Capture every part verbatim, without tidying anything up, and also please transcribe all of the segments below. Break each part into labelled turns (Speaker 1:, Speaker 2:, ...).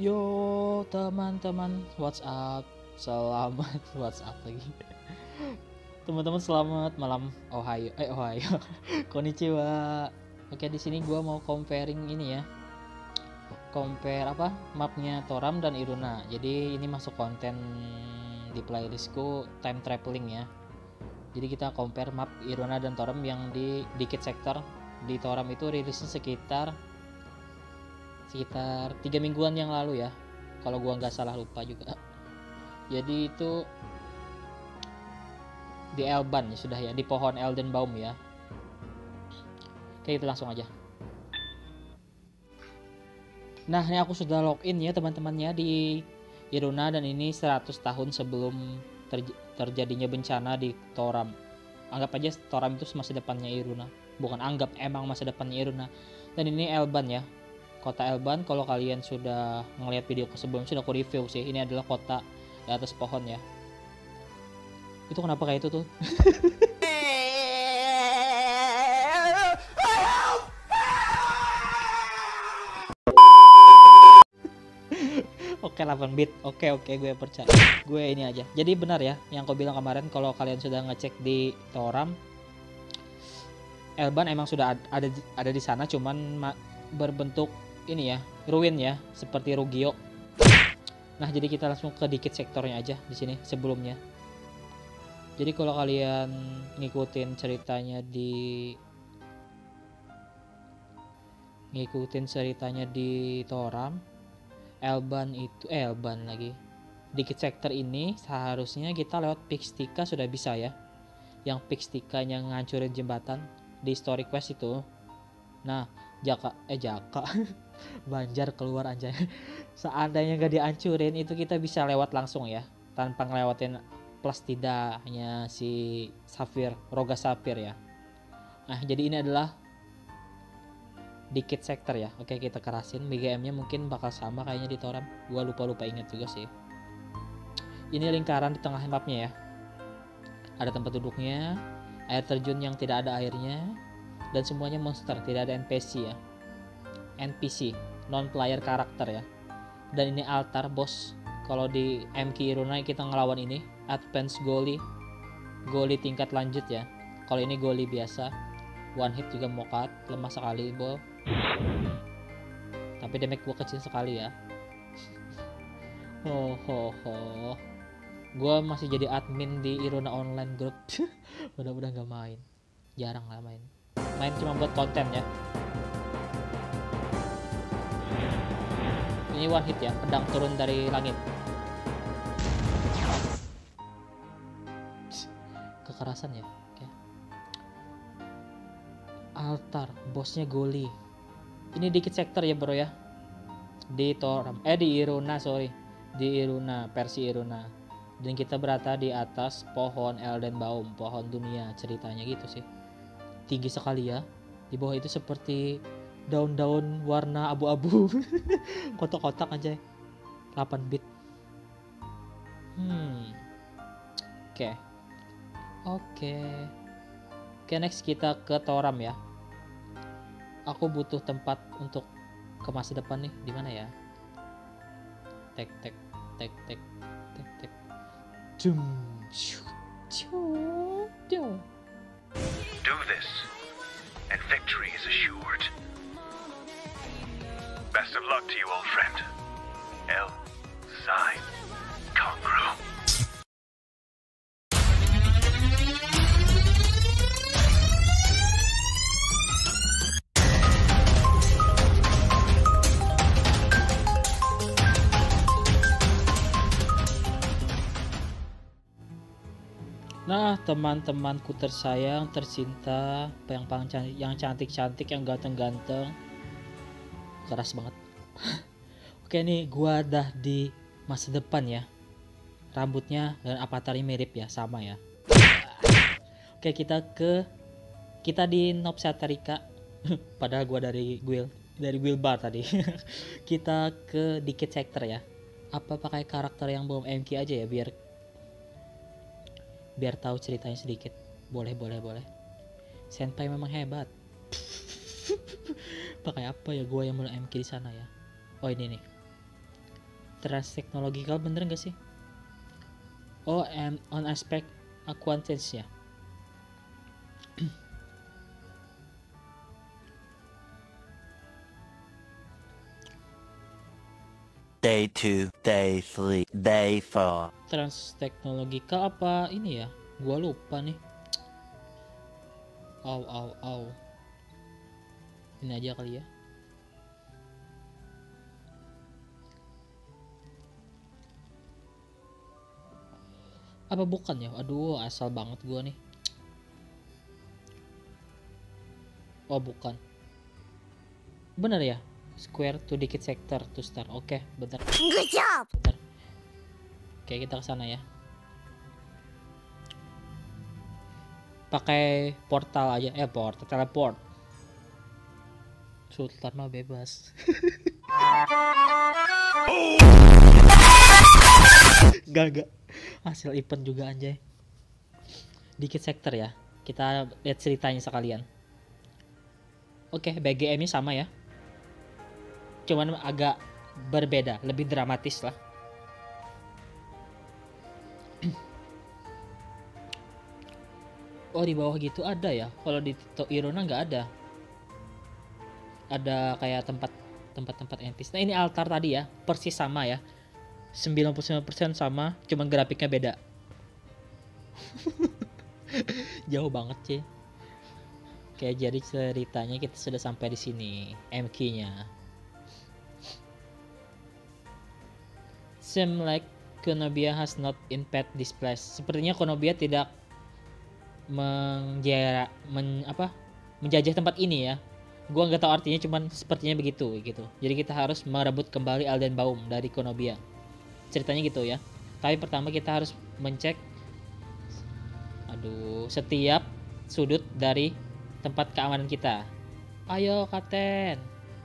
Speaker 1: Yo teman-teman, what's up? Selamat what's up lagi. Teman-teman selamat malam. Ohayo, eh Ohayo. Konnichiwa. Oke, di sini gua mau comparing ini ya. Compare apa? Mapnya Toram dan Iruna. Jadi ini masuk konten di playlistku time traveling ya. Jadi kita compare map Iruna dan Toram yang di Dikit Sector. Di Toram itu rilisnya sekitar sekitar tiga mingguan yang lalu ya, kalau gua nggak salah, lupa juga. Jadi itu di Elban ya, sudah ya, di pohon Eldenbaum ya. Oke, kita langsung aja. Nah, ini aku sudah login ya teman-temannya di Iruna, dan ini seratus tahun sebelum terj- terjadinya bencana di Toram. Anggap aja Toram itu masa depannya Iruna, bukan anggap, emang masa depannya Iruna. Dan ini Elban ya, kota Elban. Kalau kalian sudah ngelihat video sebelumnya, sudah aku review sih. Ini adalah kota di atas pohon ya. Itu kenapa kayak itu tuh? Oke, delapan bit. Oke oke, gue percaya. Gue ini aja. Jadi benar ya yang kau bilang kemarin, kalau kalian sudah ngecek di Toram, Elban emang sudah ada ada di sana, cuman berbentuk ini ya, ruin ya, seperti Rugio. Nah, jadi kita langsung ke Dikit Sektornya aja di sini sebelumnya. Jadi kalau kalian ngikutin ceritanya di ngikutin ceritanya di Toram, Elban itu eh, Elban lagi. Dikit Sektor ini seharusnya kita lewat Pixtika sudah bisa ya. Yang Pixtikanya ngancurin jembatan di Story Quest itu. Nah, Jaka eh Jaka Banjar keluar aja. Seandainya nggak dihancurin, itu kita bisa lewat langsung ya, tanpa ngelewatin plastidanya si Safir, Roga Safir ya. Nah, jadi ini adalah Dikit Sektor ya. Oke, kita kerasin. B G M-nya mungkin bakal sama kayaknya di Toram. Gua lupa-lupa ingat juga sih. Ini lingkaran di tengah mapnya ya. Ada tempat duduknya, air terjun yang tidak ada airnya, dan semuanya monster, tidak ada N P C ya. N P C, non player karakter ya. Dan ini altar boss. Kalau di M K Iruna kita ngelawan ini Advance Goli, Goli tingkat lanjut ya. Kalau ini Goli biasa, one hit juga mokat, lemah sekali bol. Tapi damage gua kecil sekali ya. Ho ho ho. Gua masih jadi admin di Iruna Online Group. Mudah-mudahan gak main. Jarang lah main. Main cuma buat konten ya. Ini one hit ya, pedang turun dari langit. Kekerasan ya. Oke. Altar, bosnya Goli. Ini Dikit Sektor ya bro ya. Di Toram, eh di Iruna sorry, di Iruna, versi Iruna. Dan kita berada di atas pohon Eldenbaum, pohon dunia ceritanya gitu sih. Tinggi sekali ya. Di bawah itu seperti daun-daun warna abu-abu. Kotak-kotak aja. delapan bit. Hmm. Oke. Okay. Oke. Okay. Oke, okay, next kita ke Toram ya. Aku butuh tempat untuk ke masa depan nih. Di mana ya? Tek tek tek tek tek tek. Jum.
Speaker 2: Do this, and victory is assured. Best of luck to you, old friend. El Sai Kongru.
Speaker 1: Nah, teman-temanku tersayang, tercinta, yang paling cantik, yang cantik-cantik, yang ganteng-ganteng, keras banget. Oke nih, gua dah di masa depan ya. Rambutnya dan avatarnya mirip ya, sama ya. Oke, kita ke kita di Nopsaterika. Padahal gua dari Guild, dari Guild Bar tadi. Kita ke Dikit Sektor ya. Apa pakai karakter yang belum M K aja ya, biar biar tahu ceritanya sedikit. Boleh boleh boleh. Senpai memang hebat. Pakai apa ya gua yang belum M K di sana ya? Oh ini nih. Trans-technological bener gak sih? Oh, and on aspect acquaintance ya.
Speaker 3: Day two, day three, day four.
Speaker 1: Trans-technological apa ini ya? Gua lupa nih. Au au au. Ini aja kali ya. Apa bukan ya? Aduh, asal banget gua nih. Oh, bukan. Bener ya? Square to dikit sector to star. Oke, bener.
Speaker 4: Good job.
Speaker 1: Bener. Oke, kita ke sana ya. Pakai portal aja. Eh, portal teleport. Sultan mah bebas. Gak, gak. Hasil event juga anjay. Dikit sektor ya. Kita lihat ceritanya sekalian. Oke, B G M-nya sama ya. Cuman agak berbeda, lebih dramatis lah. Oh, di bawah gitu ada ya. Kalau di To Irona nggak ada. Ada kayak tempat tempat-tempat N P C. Nah, ini altar tadi ya, persis sama ya. sembilan puluh sembilan persen sama, cuman grafiknya beda. Jauh banget sih. Oke, jadi ceritanya kita sudah sampai di sini. M K-nya. Seem like Konobia has not invaded this place. Sepertinya Konobia tidak menjara, men, apa, menjajah tempat ini ya. Gua nggak tahu artinya, cuman sepertinya begitu gitu. Jadi kita harus merebut kembali Eldenbaum dari Konobia. Ceritanya gitu ya. Tapi pertama kita harus mencek, aduh, setiap sudut dari tempat keamanan kita. Ayo, Kapten.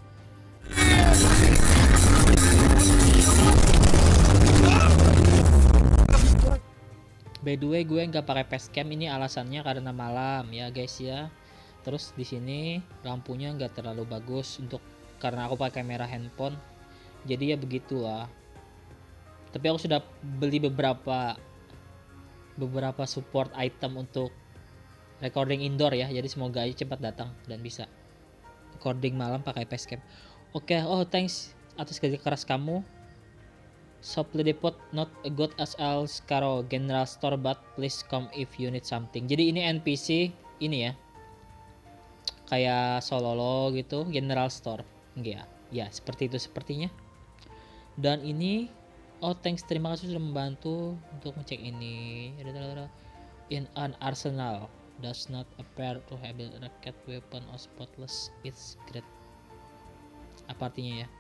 Speaker 1: By the way, gue nggak pakai facecam, ini alasannya karena malam ya guys ya. Terus di sini lampunya nggak terlalu bagus untuk karena aku pakai kamera handphone. Jadi ya begitulah. Tapi aku sudah beli beberapa beberapa support item untuk recording indoor ya. Jadi semoga aja cepat datang dan bisa recording malam pakai facecam. Oke, okay, oh thanks atas kerja keras kamu. Softly depot not a good as El Scaro General Store, but please come if you need something. Jadi ini N P C ini ya. Kayak Sololo gitu, General Store. Enggak ya? Ya, seperti itu sepertinya. Dan ini, oh thanks, terima kasih sudah membantu untuk ngecek ini. In an arsenal does not appear to have a rocket weapon or spotless. It's great. Apa artinya ya?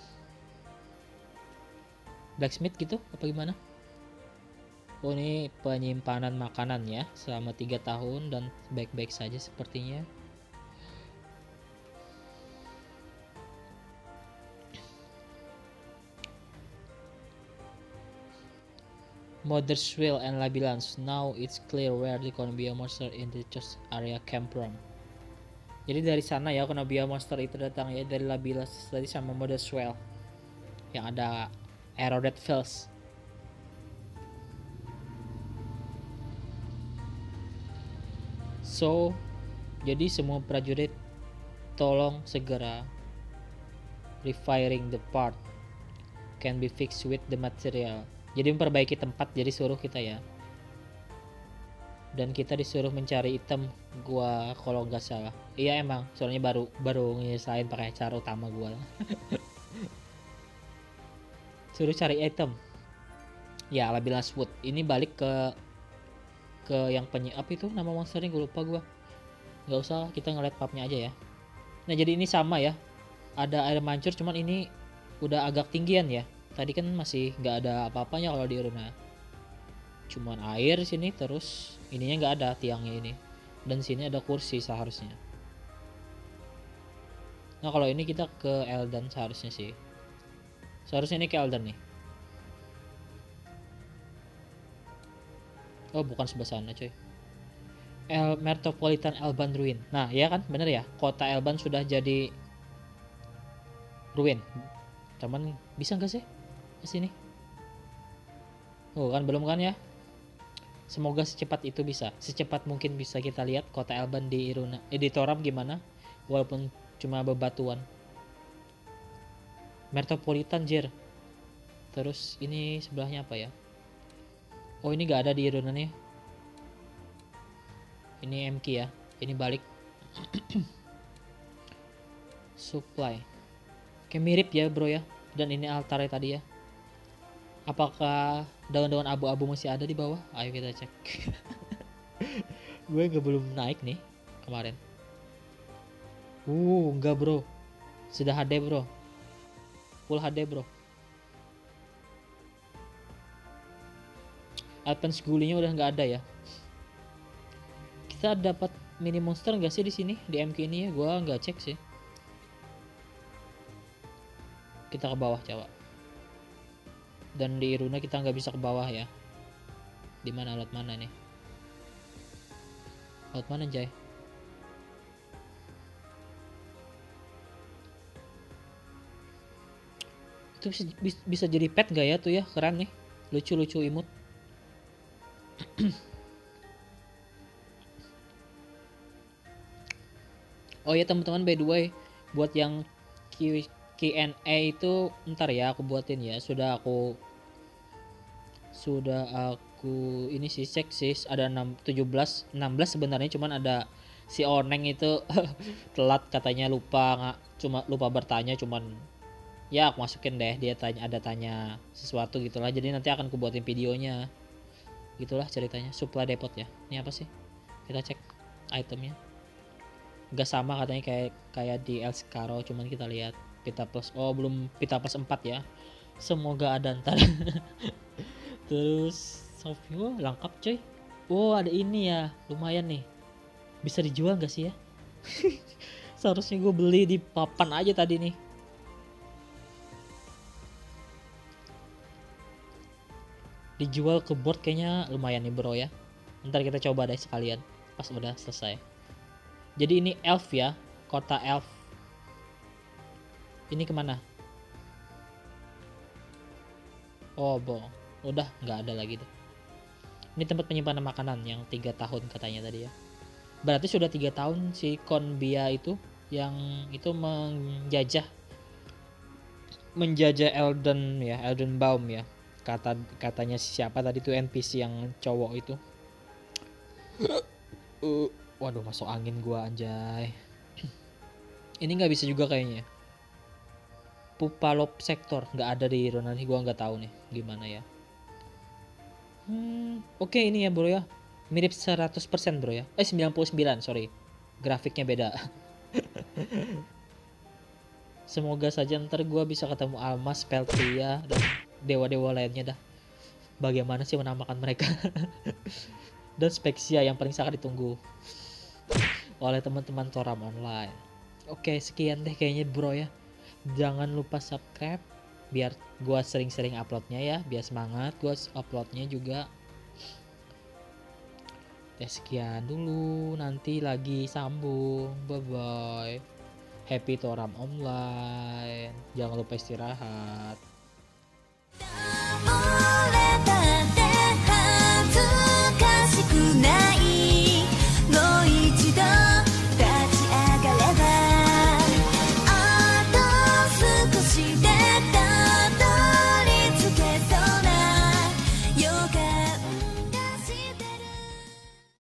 Speaker 1: Blacksmith gitu? Apa gimana? Oh, ini penyimpanan makanan ya selama tiga tahun dan baik-baik saja sepertinya. Mother's Will and Labilance. Now it's clear where the Konobia monster in the church area came from. Jadi dari sana ya Konobia monster itu datang ya, dari Labilance tadi sama Mother's Well yang ada Eroded Fields. So, jadi semua prajurit tolong segera refiring the part can be fixed with the material. Jadi memperbaiki tempat, jadi suruh kita ya. Dan kita disuruh mencari item gua kalau nggak salah. Iya emang, soalnya baru baru nyelesain pakai cara utama gua lah. Suruh cari item. Ya, Labilance Wood. Ini balik ke ke yang penyi apa itu nama monsternya gue lupa gua. Nggak usah, kita ngeliat mapnya aja ya. Nah, jadi ini sama ya. Ada air mancur, cuman ini udah agak tinggian ya. Tadi kan masih nggak ada apa-apanya kalau di Iruna. Cuman air sini, terus ininya nggak ada tiangnya ini. Dan sini ada kursi seharusnya. Nah, kalau ini kita ke Eldan seharusnya sih. Seharusnya ini ke Elden nih. Oh, bukan sebelah sana coy. El Metropolitan Elban Ruin. Nah, ya kan, bener ya. Kota Elban sudah jadi ruin. Cuman bisa nggak sih? Sini. Oh kan belum kan ya. Semoga secepat itu bisa, secepat mungkin bisa kita lihat kota Elban di Iruna, eh, di Toram gimana, walaupun cuma bebatuan. Metropolitan Jer. Terus ini sebelahnya apa ya? Oh ini gak ada di Iruna nih. Ini M K ya. Ini balik. Supply. Kayak mirip ya bro ya. Dan ini altarnya tadi ya. Apakah daun-daun abu-abu masih ada di bawah? Ayo kita cek. Gue gak belum naik nih kemarin. Uh, enggak bro. Sudah H D bro. Full H D bro. Advance gulinya udah nggak ada ya. Kita dapat mini monster nggak sih di sini di M K ini ya? Gua nggak cek sih. Kita ke bawah coba. Dan di Iruna kita nggak bisa ke bawah ya. Di mana laut mana nih? Laut mana Jay? Itu bisa, bisa jadi pet gak ya tuh ya? Keren nih. Lucu-lucu imut. Oh ya teman-teman, by the way, buat yang Q, Q&A itu ntar ya aku buatin ya. Sudah aku sudah aku ini sih cek sih ada enam tujuh belas enam belas sebenarnya, cuman ada si Oneng itu telat katanya, lupa nggak cuma lupa bertanya, cuman ya aku masukin deh, dia tanya ada tanya sesuatu gitulah, jadi nanti akan aku buatin videonya gitulah ceritanya. Supply depot ya, ini apa sih, kita cek itemnya. Gak sama katanya kayak kayak di El Scaro, cuman kita lihat pita plus, oh belum pita plus empat ya, semoga ada ntar. Terus Sofio lengkap coy. Oh ada ini ya, lumayan nih, bisa dijual gak sih ya? Seharusnya gue beli di papan aja tadi nih. Dijual ke board kayaknya lumayan nih bro ya. Ntar kita coba deh sekalian pas udah selesai. Jadi ini elf ya, kota elf. Ini kemana? Oh bohong, udah nggak ada lagi deh. Ini tempat penyimpanan makanan yang tiga tahun katanya tadi ya. Berarti sudah tiga tahun si Konbia itu yang itu menjajah menjajah Elden ya, Elden Baum ya. Kata katanya siapa tadi tuh N P C yang cowok itu. Uh, waduh masuk angin gua anjay. Ini nggak bisa juga kayaknya. Pupalop sektor nggak ada di Ronani, gua nggak tahu nih gimana ya. Hmm, oke okay, ini ya bro ya. Mirip seratus persen bro ya. Eh sembilan puluh sembilan, sorry. Grafiknya beda. Semoga saja ntar gua bisa ketemu Almas, Peltria dan dewa-dewa lainnya dah. Bagaimana sih menamakan mereka? Dan Spexia yang paling sangat ditunggu oleh teman-teman Toram Online. Oke, sekian deh kayaknya bro ya. Jangan lupa subscribe biar gua sering-sering uploadnya ya, biar semangat gua uploadnya juga. Ya sekian dulu, nanti lagi sambung. Bye bye. Happy Toram Online. Jangan lupa istirahat.